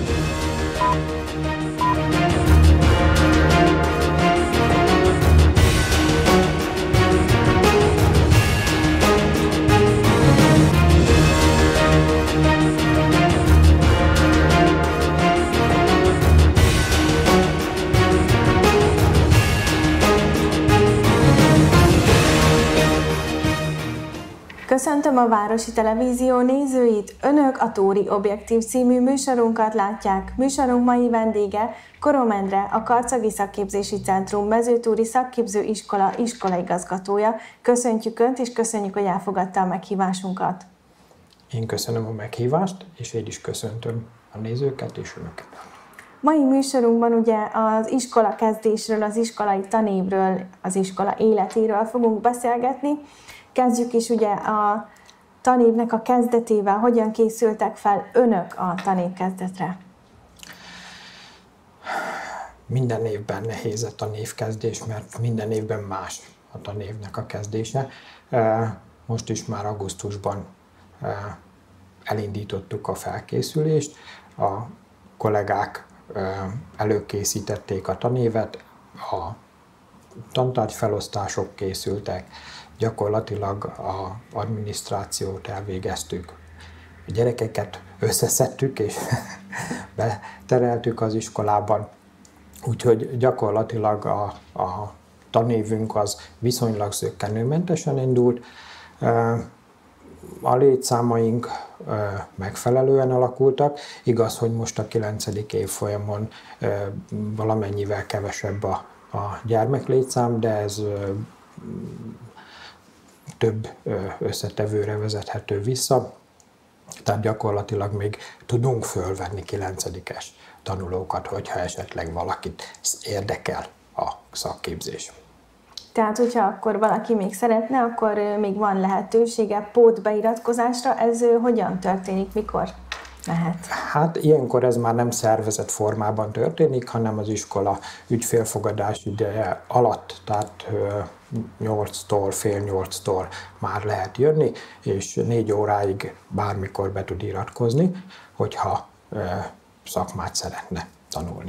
Köszöntöm a Városi Televízió nézőit! Önök a Tóri Objektív című műsorunkat látják. Műsorunk mai vendége Korom Endre, a Karcagi Szakképzési Centrum Mezőtúri Szakképző Iskola iskolaigazgatója. Köszöntjük Önt, és köszönjük, hogy elfogadta a meghívásunkat. Én köszönöm a meghívást, és én is köszöntöm a nézőket és Önöket. Mai műsorunkban ugye az iskola kezdésről, az iskolai tanévről, az iskola életéről fogunk beszélgetni. Kezdjük is ugye a tanévnek a kezdetével. Hogyan készültek fel Önök a tanévkezdetre? Minden évben nehéz a tanévkezdés, mert minden évben más a tanévnek a kezdése. Most is már augusztusban elindítottuk a felkészülést. A kollégák előkészítették a tanévet, a tantárgyfelosztások készültek, gyakorlatilag az adminisztrációt elvégeztük. A gyerekeket összeszedtük és betereltük az iskolában, úgyhogy gyakorlatilag a tanévünk az viszonylag zökkenőmentesen indult. A létszámaink megfelelően alakultak. Igaz, hogy most a 9. évfolyamon valamennyivel kevesebb a gyermeklétszám, de ez több összetevőre vezethető vissza. Tehát gyakorlatilag még tudunk fölvenni 9-es tanulókat, hogyha esetleg valakit érdekel a szakképzés. Tehát, hogyha akkor valaki még szeretne, akkor még van lehetősége pótbeiratkozásra. Ez hogyan történik, mikor lehet? Hát ilyenkor ez már nem szervezett formában történik, hanem az iskola ügyfélfogadás ideje alatt, tehát 8-tól, fél 8-tól már lehet jönni, és 4 óráig bármikor be tud iratkozni, hogyha szakmát szeretne tanulni.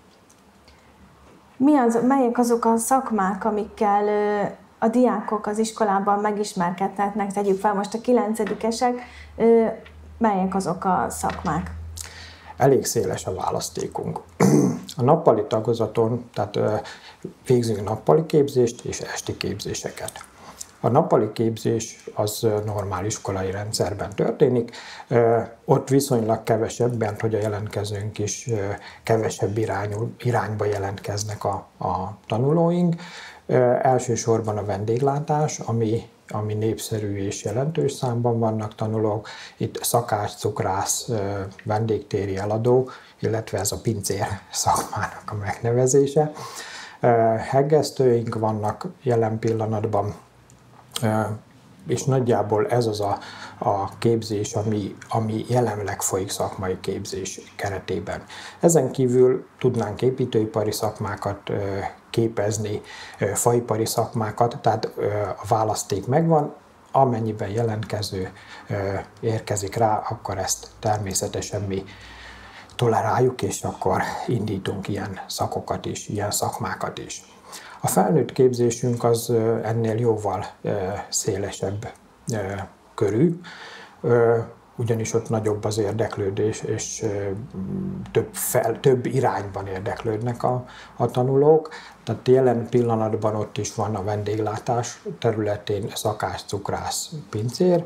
Melyek azok a szakmák, amikkel a diákok az iskolában megismerkedhetnek? Tegyük fel most a 9-esek, melyek azok a szakmák? Elég széles a választékunk. A nappali tagozaton, tehát végzünk nappali képzést és esti képzéseket. A nappali képzés az normál iskolai rendszerben történik, ott viszonylag kevesebben, hogy a jelentkezőnk is kevesebb irányba jelentkeznek a tanulóink. Elsősorban a vendéglátás, ami népszerű és jelentős számban vannak tanulók. Itt szakács, cukrász, vendégtéri eladó, illetve ez a pincér szakmának a megnevezése. Heggesztőink vannak jelen pillanatban, és nagyjából ez az a képzés, ami jelenleg folyik szakmai képzés keretében. Ezen kívül tudnánk építőipari szakmákat képezni, faipari szakmákat, tehát a választék megvan, amennyiben jelentkező érkezik rá, akkor ezt természetesen mi toleráljuk, és akkor indítunk ilyen szakokat is, ilyen szakmákat is. A felnőtt képzésünk az ennél jóval szélesebb körű, ugyanis ott nagyobb az érdeklődés, és több irányban érdeklődnek a tanulók. Tehát jelen pillanatban ott is van a vendéglátás területén szakács, cukrász, pincér,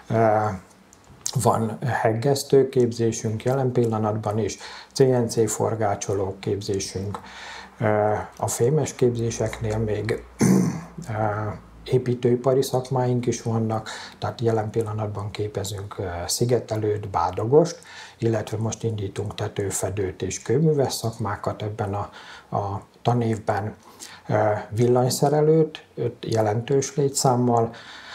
van heggesztő képzésünk jelen pillanatban is, CNC forgácsoló képzésünk, a fémes képzéseknél még építőipari szakmáink is vannak, tehát jelen pillanatban képezünk szigetelőt, bádogost, illetve most indítunk tetőfedőt és kőműves szakmákat ebben a tanévben, villanyszerelőt, jelentős létszámmal,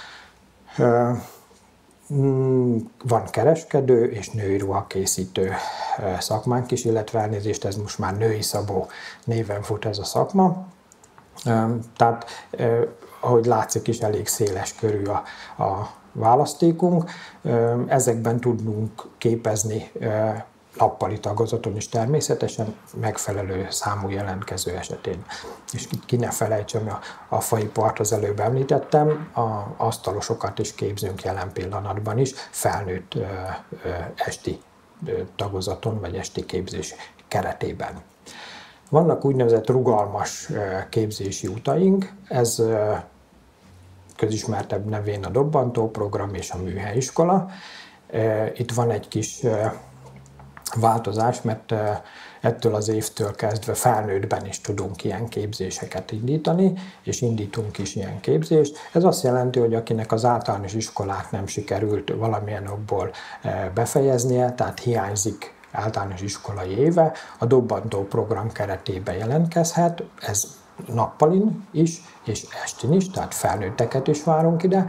van kereskedő és női ruhakészítő szakmánk is, illetve elnézést, ez most már női szabó néven fut ez a szakma. Tehát, ahogy látszik is, elég széles körű a választékunk. Ezekben tudunk képezni nappali tagozaton is természetesen, megfelelő számú jelentkező esetén. És ki ne felejtsem, a faipart az előbb említettem, a asztalosokat is képzünk jelen pillanatban is, felnőtt esti tagozaton vagy esti képzés keretében. Vannak úgynevezett rugalmas képzési utaink, ez közismertebb nevén a dobbantóprogram és a műhelyiskola. Itt van egy kis változás, mert ettől az évtől kezdve felnőttben is tudunk ilyen képzéseket indítani, és indítunk is ilyen képzést. Ez azt jelenti, hogy akinek az általános iskolát nem sikerült valamilyen okból befejeznie, tehát hiányzik általános iskolai éve, a dobbantó program keretében jelentkezhet, ez nappalin is, és estin is, tehát felnőtteket is várunk ide.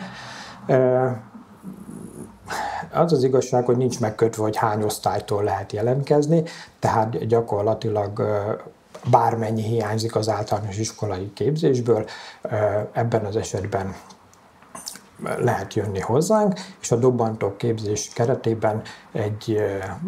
Az az igazság, hogy nincs megkötve, hogy hány osztálytól lehet jelentkezni, tehát gyakorlatilag bármennyi hiányzik az általános iskolai képzésből, ebben az esetben lehet jönni hozzánk, és a dobbantó képzés keretében egy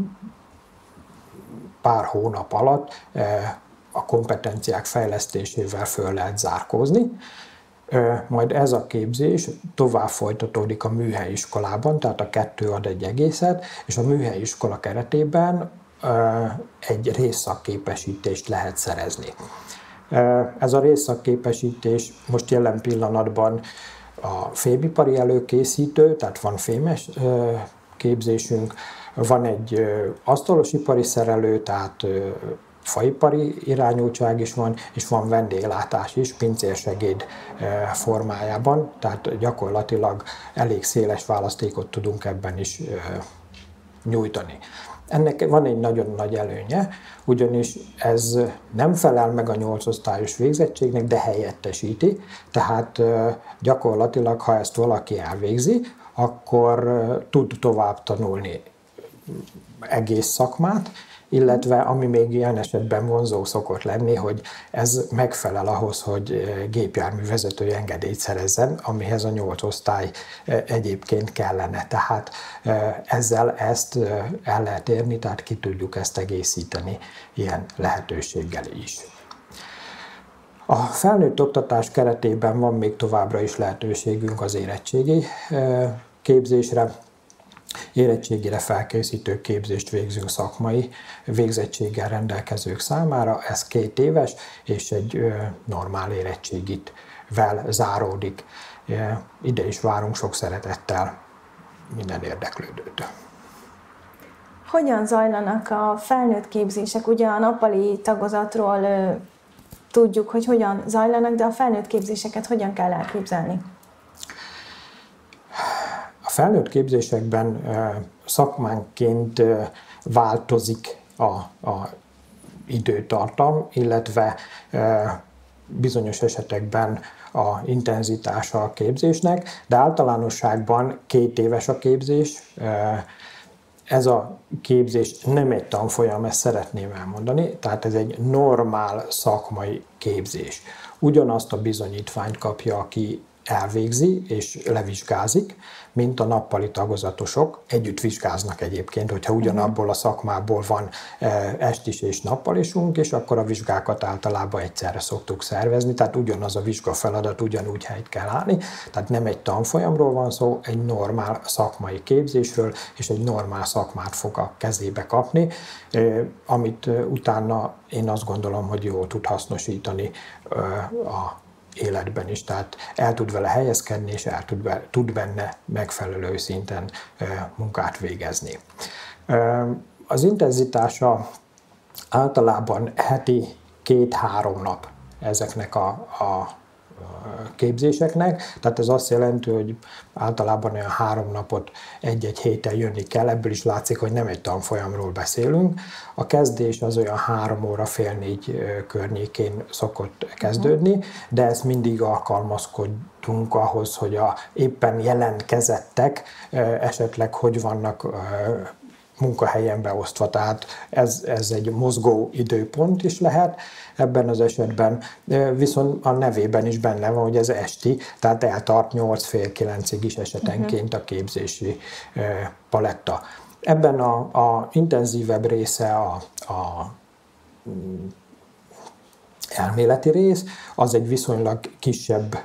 pár hónap alatt a kompetenciák fejlesztésével föl lehet zárkózni. Majd ez a képzés tovább folytatódik a műhelyiskolában, tehát a kettő ad egy egészet, és a műhelyiskola keretében egy részszakképesítést lehet szerezni. Ez a részszakképesítés most jelen pillanatban a fémipari előkészítő, tehát van fémes képzésünk, van egy asztalosipari szerelő, tehát faipari irányultság is van, és van vendéglátás is, pincérsegéd formájában, tehát gyakorlatilag elég széles választékot tudunk ebben is nyújtani. Ennek van egy nagyon nagy előnye, ugyanis ez nem felel meg a 8 osztályos végzettségnek, de helyettesíti, tehát gyakorlatilag, ha ezt valaki elvégzi, akkor tud tovább tanulni egész szakmát, illetve ami még ilyen esetben vonzó szokott lenni, hogy ez megfelel ahhoz, hogy gépjárművezetői engedélyt szerezzen, amihez a 8 osztály egyébként kellene. Tehát ezzel ezt el lehet érni, tehát ki tudjuk ezt egészíteni ilyen lehetőséggel is. A felnőtt oktatás keretében van még továbbra is lehetőségünk az érettségi képzésre. Érettségire felkészítő képzést végzünk szakmai végzettséggel rendelkezők számára, ez 2 éves, és egy normál érettségitvel záródik. Ide is várunk sok szeretettel minden érdeklődőt. Hogyan zajlanak a felnőtt képzések? Ugye a nappali tagozatról tudjuk, hogy hogyan zajlanak, de a felnőtt képzéseket hogyan kell elképzelni? A felnőtt képzésekben szakmánként változik a időtartam, illetve bizonyos esetekben a intenzitása a képzésnek, de általánosságban 2 éves a képzés. Ez a képzés nem egy tanfolyam, ezt szeretném elmondani, tehát ez egy normál szakmai képzés. Ugyanazt a bizonyítványt kapja, aki elvégzi és levizsgázik, mint a nappali tagozatosok. Együtt vizsgáznak egyébként, hogyha ugyanabból a szakmából van estis és nappalisunk, és akkor a vizsgákat általában egyszerre szoktuk szervezni, tehát ugyanaz a vizsgafeladat ugyanúgy helyt kell állni, tehát nem egy tanfolyamról van szó, egy normál szakmai képzésről, és egy normál szakmát fog a kezébe kapni, amit utána én azt gondolom, hogy jól tud hasznosítani a életben is, tehát el tud vele helyezkedni, és tud benne megfelelő szinten munkát végezni. Az intenzitása általában heti 2-3 nap ezeknek a képzéseknek, tehát ez azt jelenti, hogy általában olyan 3 napot egy-egy héten jönni kell, ebből is látszik, hogy nem egy tanfolyamról beszélünk. A kezdés az olyan 3 óra, fél 4 környékén szokott kezdődni, de ezt mindig alkalmazkodunk ahhoz, hogy a éppen jelentkezettek esetleg hogy vannak munkahelyen beosztva, tehát ez egy mozgó időpont is lehet ebben az esetben, viszont a nevében is benne van, hogy ez esti, tehát eltart 8-9-ig is esetenként a képzési paletta. Ebben a intenzívebb része a elméleti rész, az egy viszonylag kisebb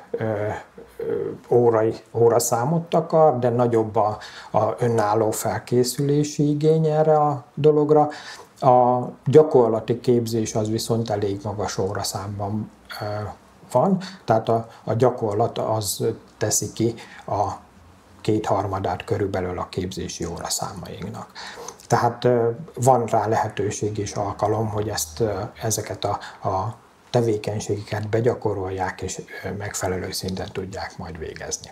óraszámot takar, de nagyobb a önálló felkészülési igény erre a dologra. A gyakorlati képzés az viszont elég magas óraszámban van, tehát a gyakorlat az teszi ki a 2/3 körülbelül a képzési óraszámainknak. Tehát van rá lehetőség és alkalom, hogy ezeket a tevékenységeket begyakorolják és megfelelő szinten tudják majd végezni.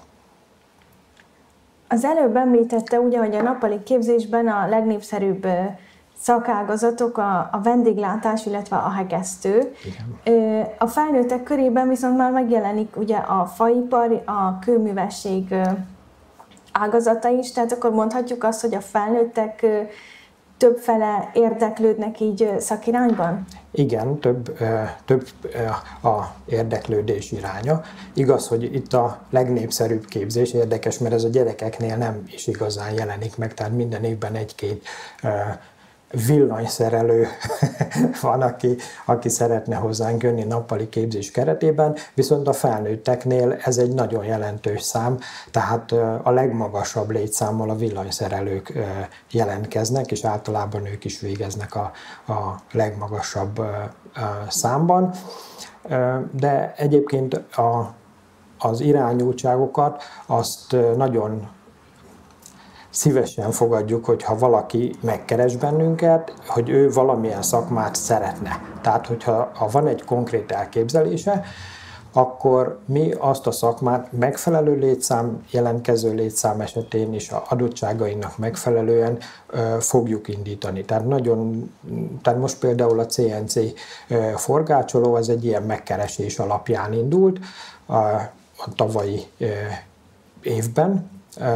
Az előbb említette ugye, hogy a nappali képzésben a legnépszerűbb szakágazatok a vendéglátás, illetve a hegesztő. Igen. A felnőttek körében viszont már megjelenik ugye a faipar, a kőművesség ágazata is, tehát akkor mondhatjuk azt, hogy a felnőttek többfele érdeklődnek így szakirányban? Igen, több a érdeklődés iránya. Igaz, hogy itt a legnépszerűbb képzés érdekes, mert ez a gyerekeknél nem is igazán jelenik meg, tehát minden évben egy-két villanyszerelő van, aki szeretne hozzánk jönni nappali képzés keretében, viszont a felnőtteknél ez egy nagyon jelentős szám, tehát a legmagasabb létszámmal a villanyszerelők jelentkeznek, és általában ők is végeznek a legmagasabb számban. De egyébként az irányultságokat azt nagyon szívesen fogadjuk, hogyha valaki megkeres bennünket, hogy ő valamilyen szakmát szeretne. Tehát, hogyha van egy konkrét elképzelése, akkor mi azt a szakmát megfelelő létszám, jelentkező létszám esetén is a adottságainak megfelelően fogjuk indítani. Tehát most például a CNC forgácsoló, ez egy ilyen megkeresés alapján indult a tavalyi évben.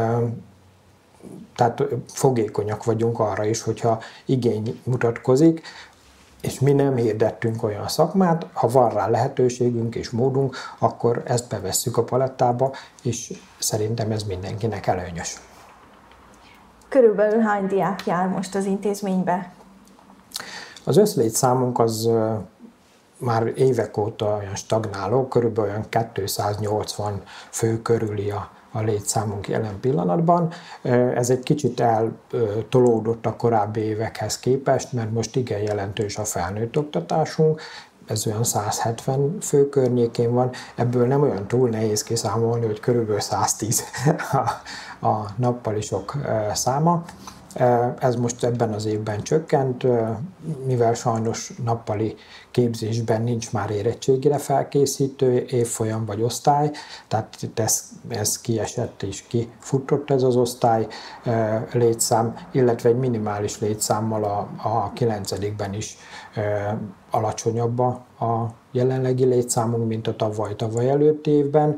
Tehát fogékonyak vagyunk arra is, hogyha igény mutatkozik, és mi nem hirdettünk olyan szakmát, ha van rá lehetőségünk és módunk, akkor ezt bevesszük a palettába, és szerintem ez mindenkinek előnyös. Körülbelül hány diák jár most az intézménybe? Az összlétszámunk az már évek óta olyan stagnáló, körülbelül olyan 280 fő körüli a létszámunk jelen pillanatban. Ez egy kicsit eltolódott a korábbi évekhez képest, mert most igen jelentős a felnőtt oktatásunk, ez olyan 170 fő környékén van, ebből nem olyan túl nehéz kiszámolni, hogy körülbelül 110 a nappalisok száma. Ez most ebben az évben csökkent, mivel sajnos nappali képzésben nincs már érettségire felkészítő évfolyam vagy osztály, tehát ez kiesett és kifutott ez az osztály létszám, illetve egy minimális létszámmal a 9-ben is alacsonyabb a jelenlegi létszámunk, mint a tavaly előtti évben.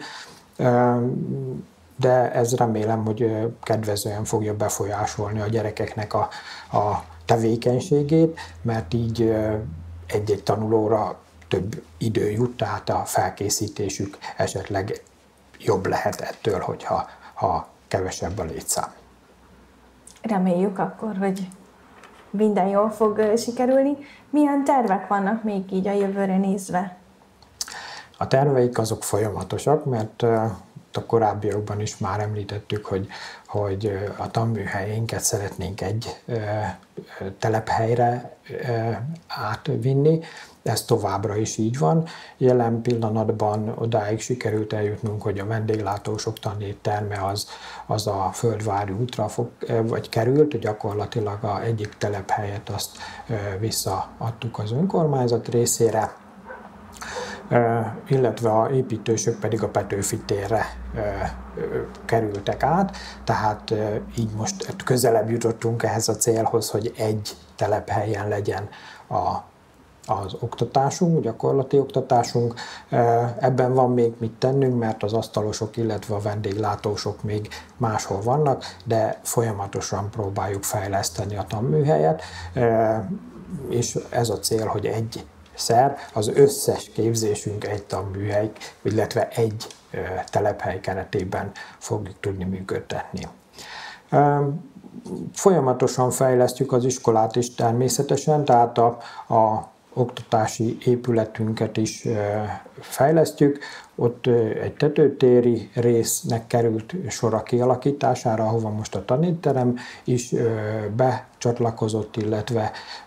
De ez remélem, hogy kedvezően fogja befolyásolni a gyerekeknek a tevékenységét, mert így egy-egy tanulóra több idő jut, tehát a felkészítésük esetleg jobb lehet ettől, ha kevesebb a létszám. Reméljük akkor, hogy minden jól fog sikerülni. Milyen tervek vannak még így a jövőre nézve? A terveik azok folyamatosak, mert a korábbiakban is már említettük, hogy a tanműhelyénket szeretnénk egy telephelyre átvinni. Ez továbbra is így van. Jelen pillanatban odáig sikerült eljutnunk, hogy a vendéglátósok tanétterme az a Földvári útra került, gyakorlatilag egyik telephelyet azt visszaadtuk az önkormányzat részére, illetve a építősök pedig a Petőfi térre kerültek át, tehát így most közelebb jutottunk ehhez a célhoz, hogy egy telephelyen legyen az oktatásunk, gyakorlati oktatásunk. Ebben van még mit tennünk, mert az asztalosok, illetve a vendéglátósok még máshol vannak, de folyamatosan próbáljuk fejleszteni a tanműhelyet, és ez a cél, hogy az összes képzésünk egy tanműhely, illetve egy telephely keretében fogjuk tudni működtetni. Folyamatosan fejlesztjük az iskolát is természetesen, tehát a oktatási épületünket is fejlesztjük. Ott egy tetőtéri résznek került sor a kialakítására, ahova most a tanévterem is becsatlakozott, illetve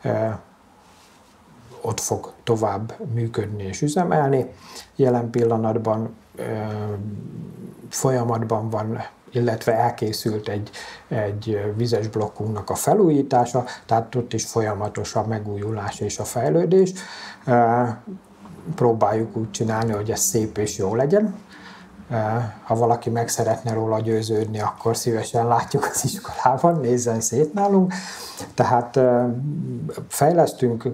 ott fog tovább működni és üzemelni. Jelen pillanatban folyamatban van, illetve elkészült egy vizes blokkunknak a felújítása, tehát ott is folyamatos a megújulás és a fejlődés. Próbáljuk úgy csinálni, hogy ez szép és jó legyen. Ha valaki meg szeretne róla győződni, akkor szívesen látjuk az iskolában, nézzen szét nálunk. Tehát fejlesztünk,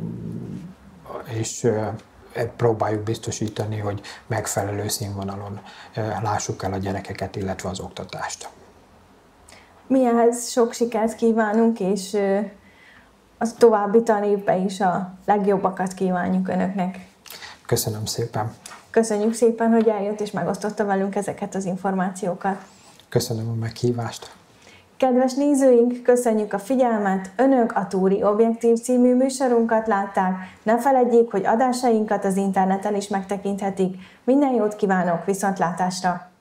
és próbáljuk biztosítani, hogy megfelelő színvonalon lássuk el a gyerekeket, illetve az oktatást. Mi ehhez sok sikert kívánunk, és az további tanévben is a legjobbakat kívánjuk Önöknek. Köszönöm szépen! Köszönjük szépen, hogy eljött és megosztotta velünk ezeket az információkat. Köszönöm a meghívást! Kedves nézőink, köszönjük a figyelmet! Önök a Túri Objektív című műsorunkat látták. Ne feledjék, hogy adásainkat az interneten is megtekinthetik. Minden jót kívánok, viszontlátásra!